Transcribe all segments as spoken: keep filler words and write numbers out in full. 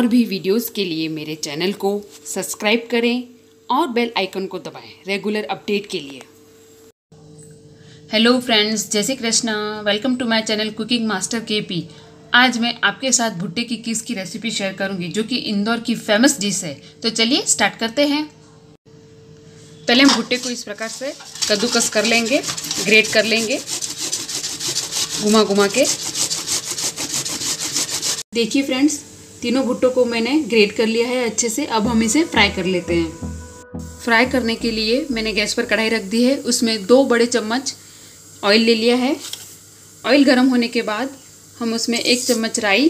और भी वीडियोस के लिए मेरे चैनल को सब्सक्राइब करें और बेल आइकन को दबाएं रेगुलर अपडेट के लिए। हेलो फ्रेंड्स, जय Shri Krishna. Welcome to my channel cooking master K P. आज मैं आपके साथ भुट्टे की किस की रेसिपी शेयर करूंगी जो कि इंदौर की फेमस डिश है। तो चलिए स्टार्ट करते हैं। पहले हम भुट्टे को इस प्रकार से कद्दूकस कर लेंगे, ग्रेट कर लेंगे घुमा घुमा के। देखिए फ्रेंड्स, तीनों भुट्टों को मैंने ग्रेट कर लिया है अच्छे से। अब हम इसे फ्राई कर लेते हैं। फ्राई करने के लिए मैंने गैस पर कढ़ाई रख दी है, उसमें दो बड़े चम्मच ऑयल ले लिया है। ऑयल गर्म होने के बाद हम उसमें एक चम्मच राई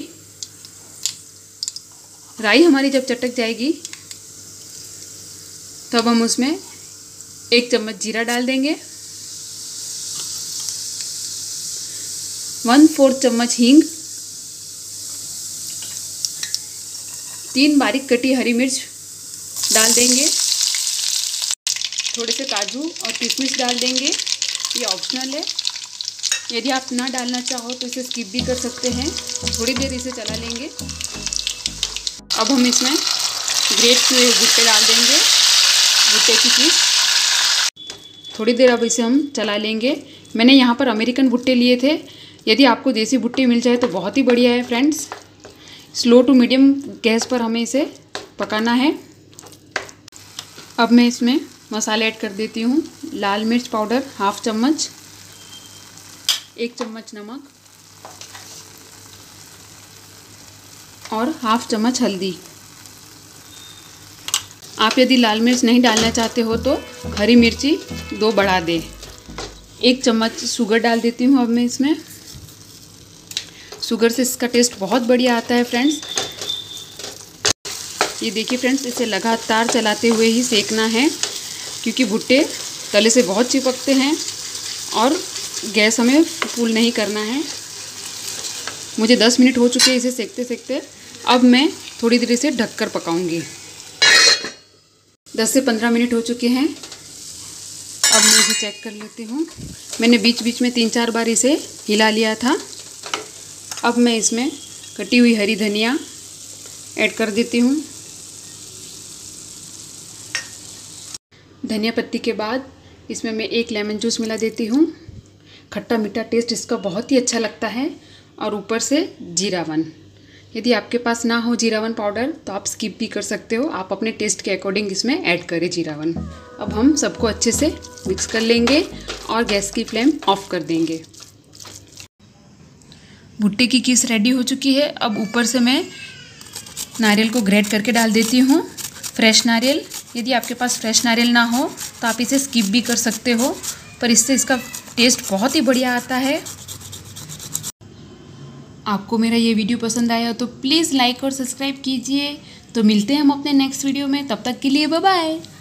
राई हमारी जब चटक जाएगी तब हम उसमें एक चम्मच जीरा डाल देंगे, वन फोर्थ चम्मच हींग, तीन बारीक कटी हरी मिर्च डाल देंगे, थोड़े से काजू और किशमिश डाल देंगे। ये ऑप्शनल है, यदि आप ना डालना चाहो तो इसे स्किप भी कर सकते हैं। थोड़ी देर इसे चला लेंगे। अब हम इसमें ग्रेट किए भुट्टे डाल देंगे, भुट्टे की पीस। थोड़ी देर अब इसे हम चला लेंगे। मैंने यहाँ पर अमेरिकन भुट्टे लिए थे, यदि आपको देसी भुट्टे मिल जाए तो बहुत ही बढ़िया है friends. Slow to medium gas पर हमें इसे पकाना है। अब मैं इसमें मसाले ऐड कर देती हूँ। लाल मिर्च पाउडर हाफ चम्मच, एक चम्मच नमक और हाफ चम्मच हल्दी। आप यदि लाल मिर्च नहीं डालना चाहते हो तो हरी मिर्ची दो बढ़ा दें। एक चम्मच शुगर डाल देती हूँ अब मैं इसमें। शुगर से इसका टेस्ट बहुत बढ़िया आता है फ्रेंड्स। ये देखिए फ्रेंड्स, इसे लगातार चलाते हुए ही सेकना है क्योंकि भुट्टे तले से बहुत चिपकते हैं और गैस हमें फुल नहीं करना है। मुझे दस मिनट हो चुके हैं इसे सेकते सेकते। अब मैं थोड़ी देर इसे ढककर पकाऊंगी। दस से पंद्रह मिनट हो चुके हैं। अब मैं इसे चेक कर लेती हूँ। मैंने बीच बीच में तीन चार बार इसे हिला लिया था। अब मैं इसमें कटी हुई हरी धनिया ऐड कर देती हूँ। धनिया पत्ती के बाद इसमें मैं एक लेमन जूस मिला देती हूँ। खट्टा मीठा टेस्ट इसका बहुत ही अच्छा लगता है। और ऊपर से जीरावन, यदि आपके पास ना हो जीरावन पाउडर तो आप स्किप भी कर सकते हो। आप अपने टेस्ट के अकॉर्डिंग इसमें ऐड करें जीरावन। अब हम सबको अच्छे से मिक्स कर लेंगे और गैस की फ्लेम ऑफ कर देंगे। भुट्टे की किस रेडी हो चुकी है। अब ऊपर से मैं नारियल को ग्रेट करके डाल देती हूँ, फ्रेश नारियल। यदि आपके पास फ्रेश नारियल ना हो तो आप इसे स्किप भी कर सकते हो, पर इससे इसका टेस्ट बहुत ही बढ़िया आता है। आपको मेरा ये वीडियो पसंद आया तो प्लीज़ लाइक और सब्सक्राइब कीजिए। तो मिलते हैं हम अपने नेक्स्ट वीडियो में, तब तक के लिए बाय बाय।